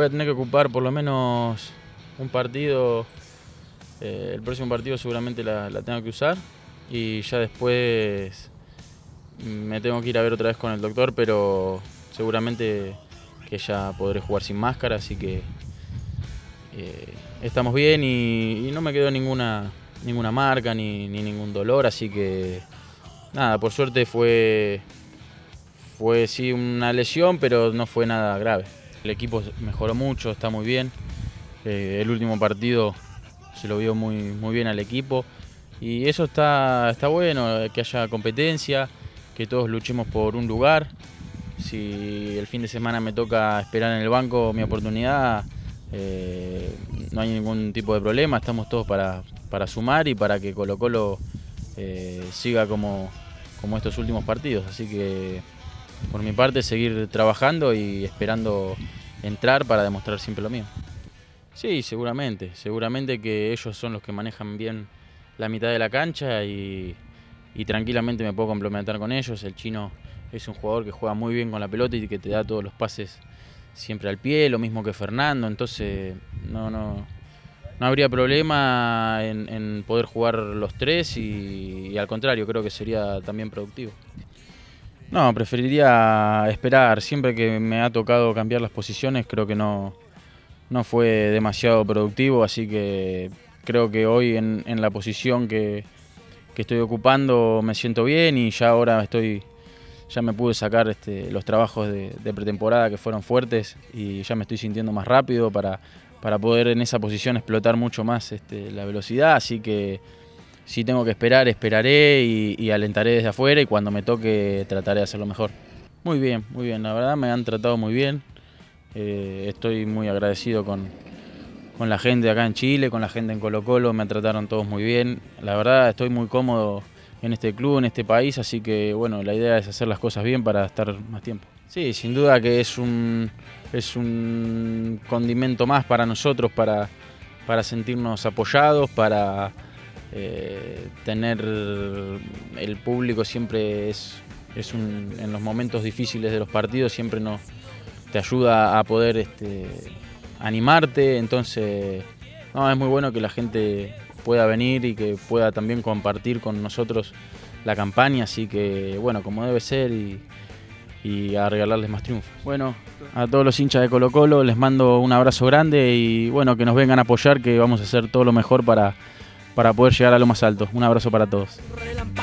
a tener que ocupar por lo menos un partido. El próximo partido seguramente la tengo que usar y ya después me tengo que ir a ver otra vez con el doctor, pero seguramente que ya podré jugar sin máscara, así que estamos bien y no me quedó ninguna marca ni ningún dolor, así que nada, por suerte fue sí una lesión, pero no fue nada grave. El equipo mejoró mucho, está muy bien. El último partido se lo vio muy bien al equipo y eso está bueno, que haya competencia, que todos luchemos por un lugar. Si el fin de semana me toca esperar en el banco mi oportunidad, no hay ningún tipo de problema, estamos todos para sumar y para que Colo-Colo siga como estos últimos partidos, así que por mi parte seguir trabajando y esperando entrar para demostrar siempre lo mío. Sí, seguramente que ellos son los que manejan bien la mitad de la cancha y tranquilamente me puedo complementar con ellos. El Chino es un jugador que juega muy bien con la pelota y que te da todos los pases siempre al pie, lo mismo que Fernando, entonces no habría problema en poder jugar los tres y al contrario, creo que sería también productivo. No, preferiría esperar. Siempre que me ha tocado cambiar las posiciones creo que no fue demasiado productivo, así que creo que hoy en la posición que estoy ocupando me siento bien y ya ahora ya me pude sacar los trabajos de pretemporada que fueron fuertes y ya me estoy sintiendo más rápido para poder en esa posición explotar mucho más la velocidad, así que si tengo que esperar, esperaré y alentaré desde afuera y cuando me toque trataré de hacerlo mejor. Muy bien, la verdad me han tratado muy bien. Estoy muy agradecido con la gente acá en Chile, con la gente en Colo-Colo, me trataron todos muy bien. La verdad estoy muy cómodo en este club, en este país, así que bueno, la idea es hacer las cosas bien para estar más tiempo. Sí, sin duda que es un condimento más para nosotros, para sentirnos apoyados, para tener el público siempre en los momentos difíciles de los partidos siempre te ayuda a poder animarte, entonces es muy bueno que la gente pueda venir y que pueda también compartir con nosotros la campaña, así que bueno, como debe ser y a regalarles más triunfos. Bueno, a todos los hinchas de Colo-Colo les mando un abrazo grande y bueno, que nos vengan a apoyar, que vamos a hacer todo lo mejor para poder llegar a lo más alto. Un abrazo para todos.